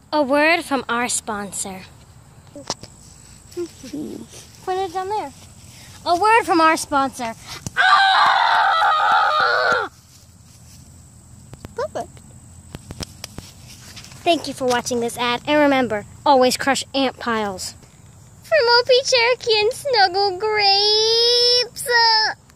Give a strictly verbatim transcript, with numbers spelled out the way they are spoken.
A word from our sponsor. Put it down there. A word from our sponsor. Ah! Perfect. Thank you for watching this ad, and remember, always crush ant piles. From Opie Cherokee and Snuggle Grapes. Uh,